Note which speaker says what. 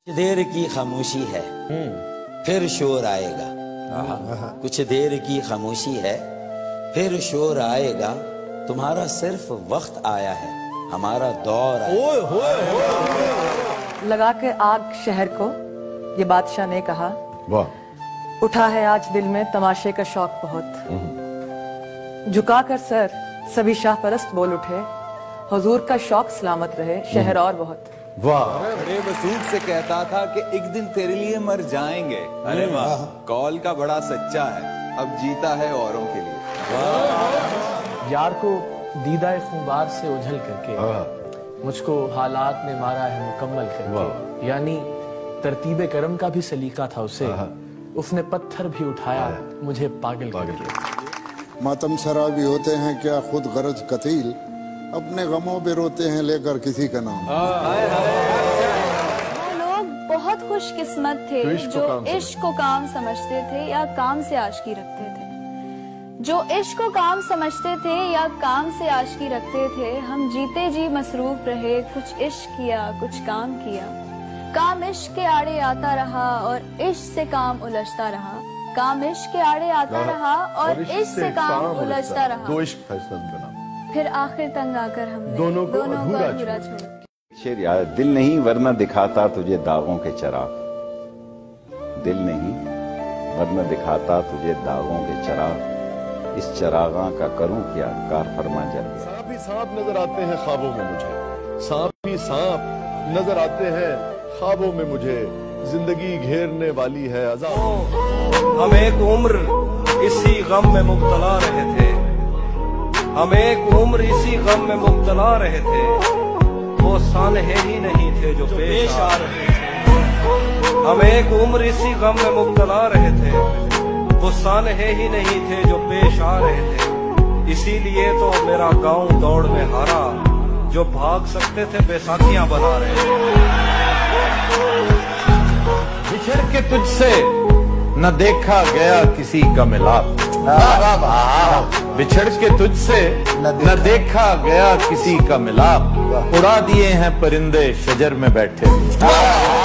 Speaker 1: देर की खामोशी है फिर शोर आएगा। कुछ देर की खामोशी है फिर शोर आएगा। तुम्हारा सिर्फ वक्त आया है, हमारा दौर आएगा।
Speaker 2: लगा के आग शहर को, ये बादशाह ने कहा। वाह। उठा है आज दिल में तमाशे का शौक बहुत। झुका कर सर सभी शाह परस्त बोल उठे, हुजूर का शौक सलामत रहे शहर और बहुत।
Speaker 3: वाह। बड़े वसूख से कहता था कि एक दिन तेरे लिए मर जाएंगे। अरे वाह, कौल का बड़ा सच्चा है, अब जीता है औरों के लिए।
Speaker 4: यार को दीदा खुबार से उझल करके मुझको हालात ने मारा है मुकम्मल करके। यानी तरतीबे करम का भी सलीका था उसे, उसने पत्थर भी उठाया मुझे पागल करके।
Speaker 5: मातम शराबी होते हैं क्या खुद गरज कतील, अपने गमों पे रोते हैं लेकर किसी का नाम।
Speaker 6: वो लोग बहुत खुशकिस्मत थे जो इश्क को काम समझते थे या काम से आशिकी रखते थे। जो इश्क को काम समझते थे या काम से आशिकी रखते थे। हम जीते जी मसरूफ रहे, कुछ इश्क किया कुछ काम किया। काम इश्क के आड़े आता रहा और इश्क से काम उलझता रहा। काम इश्क के आड़े आता रहा और इश्क से काम उलझता रहा।
Speaker 7: दो इश्क था इस नज़्म का नाम।
Speaker 6: फिर आखिर तंग आकर हमने दोनों को अधूरा छोड़ा।
Speaker 8: शेर यार, दिल नहीं वरना दिखाता तुझे दागों के चराग। दिल नहीं वरना दिखाता तुझे दागों के चराग। इस चरागा का करूं क्या, कार फरमा जल गया।
Speaker 7: सांप ही सांप नजर आते हैं ख्वाबों में मुझे, सांप ही सांप नजर आते हैं ख्वाबों में मुझे। जिंदगी घेरने वाली है अज़ाब।
Speaker 9: हम एक उम्र इसी गम में मुब्तला रहे थे। हम एक उम्र इसी गम में मुब्तला रहे थे। वो सानहे ही नहीं थे जो पेश आ रहे थे। हम एक उम्र इसी गम में मुब्तला रहे थे। वो सानहे ही नहीं थे जो पेश आ रहे थे। इसीलिए तो मेरा गांव दौड़ में हारा, जो भाग सकते थे बैसाखियां बना रहे थे।
Speaker 10: बिछड़ के तुझसे न देखा गया किसी का मिलाप। बिछड़ के तुझसे न देखा गया किसी का मिलाप। उड़ा दिए हैं परिंदे शजर में बैठे।